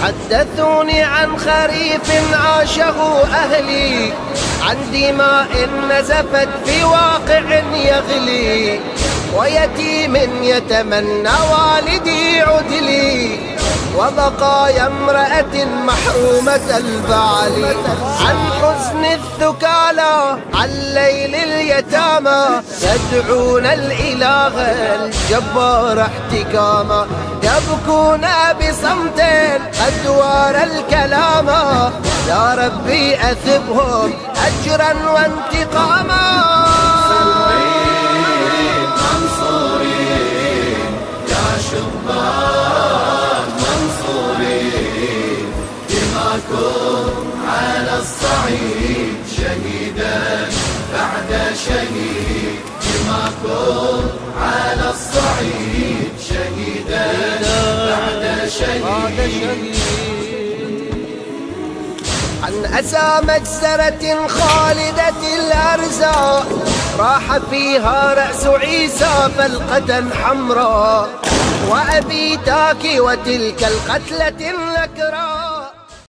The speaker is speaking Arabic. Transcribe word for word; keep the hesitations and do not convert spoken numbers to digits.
حدثوني عن خريف عاشه أهلي، عن دماء نزفت في واقع يغلي، ويتيم يتمنى والدي عدلي، وبقايا امرأة محرومة البعل، عن حزن الثكالى، عن ليل اليتامى، يدعون الإله الجبار احتكاما، يبكون بصمت أدوار الكلام، يا ربي أثبهم أجرا وانتقاما. على الصعيد شهيدا بعد شهيد، دماكم على الصعيد شهيدا بعد شهيد. عن أسى مجزرة خالدة الأرزاق، راح فيها رأس عيسى فلقة حمراء، وأبي تاكي وتلك القتلة النكراء.